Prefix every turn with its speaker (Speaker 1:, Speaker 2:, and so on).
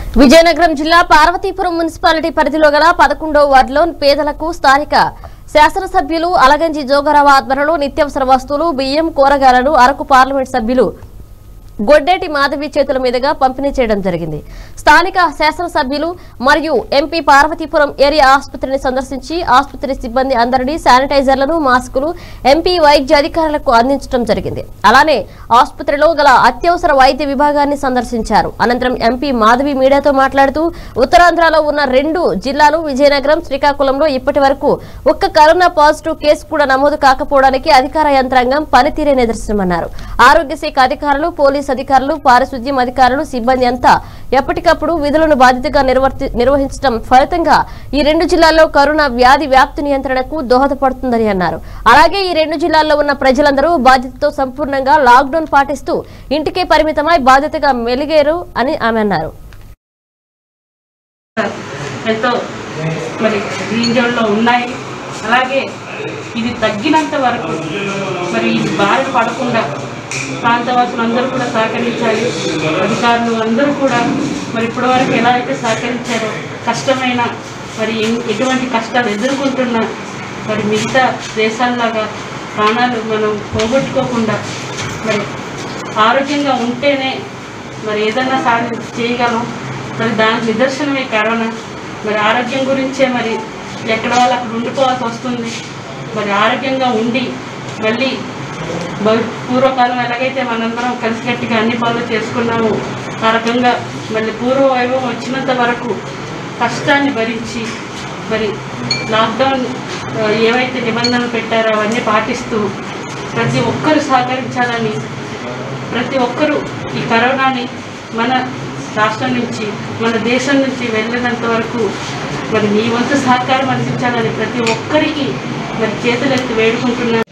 Speaker 1: విజయనగరం జిల్లా పార్వతీపురం మున్సిపాలిటీ పరిధిలో గల 11వ వార్డులో పేదలకు స్థానిక శాసనసభ్యులు అలగంజి జోగారావు ఆధ్వర్యంలో నిత్యావసర వస్తువులు బియ్యం కూరగాయలను అరకు పార్లమెంట్ సభ్యులు గొడ్డేటి మాధవి చేతుల మీదుగా పంపిణీ చేయడం జరిగింది। స్థానిక శాసనసభ్యులు మరియు ఎంపీ పార్వతీపురం ఏరియా ఆసుపత్రిని సందర్శించి ఆసుపత్రి సిబ్బంది అందరినీ శానిటైజర్లను మాస్కులు ఎంపీ వైద్య అధికారులకు అందించడం జరిగింది। అలానే ఆసుపత్రిలో గల అత్యవసర వైద్య విభాగాన్ని సందర్శించారు। అనంతరం ఎంపీ మాధవి మీడియాతో మాట్లాడుతూ ఉత్తరాంధ్రలో ఉన్న 2 జిల్లాలు విజయనగరం శ్రీకాకుళంలో ఇప్పటివరకు ఒక్క కరోనా పాజిటివ్ కేసు కూడా నమోదు కాకపోవడానికి అధికార యంత్రాంగం పనితీరే నిదర్శనమన్నారు। ఆరోగ్య శాఖ అధికారులు పోలీసు అధికారులు పారిశుద్ధ్యం అధికారులు సిబ్బంది అంతా ఎప్పటికప్పుడు విధులను బాధ్యతగా నిర్వహించడం ఫలితంగా ఈ 2 జిల్లాల్లో కరోనా వ్యాధి వ్యాప్తి నియంత్రణకు దోహదపడుతుందని అన్నారు। అలాగే ఈ 2 జిల్లాల్లో ఉన్న ప్రజలందరూ బాధ్యతతో సంపూర్ణంగా లాక్డౌన్ పాటిస్తూ ఇంటికే పరిమితమై బాధ్యతగా మెలిగారు అని ఆమె అన్నారు।
Speaker 2: అలాగే ఇది తగ్గినంత వరకు మరి ఇది బారిన పడకుండా ప్రాంతవాసులు అందరూ కూడా సహకరించాలి। అధికారులు అందరూ కూడా మరి ఇప్పటివరకు ఎలా అయితే సహకరించారో కష్టమైన మరి ఎటువంటి కష్టాలు ఎదుర్కొంటున్నా మరి మిగతా దేశాల్లాగా ప్రాణాలు మనం పోగొట్టుకోకుండా మరి ఆరోగ్యంగా ఉంటేనే మరి ఏదన్నా చేయగలం। మరి దానికి నిదర్శనమే కరోనా। మరి ఆరోగ్యం గురించే మరి ఎక్కడ వాళ్ళు అక్కడ ఉండిపోవాల్సి వస్తుంది। మరి ఆరోగ్యంగా ఉండి మళ్ళీ పూర్వకాలం ఎలాగైతే మనందరం కలిసికట్టుగా అన్ని పనులు చేసుకున్నాము ఆ రకంగా మళ్ళీ పూర్వ వైభవం వచ్చినంత వరకు కష్టాన్ని భరించి మరి లాక్డౌన్ ఏవైతే నిబంధనలు పెట్టారో అవన్నీ పాటిస్తూ ప్రతి ఒక్కరు సహకరించాలని, ప్రతి ఒక్కరూ ఈ కరోనాని మన రాష్ట్రం నుంచి మన దేశం నుంచి వెళ్ళినంత వరకు మరి మీ వంతు సహకారం అందించాలని ప్రతి ఒక్కరికి మరి చేతులెత్తి వేడుకుంటున్నాను।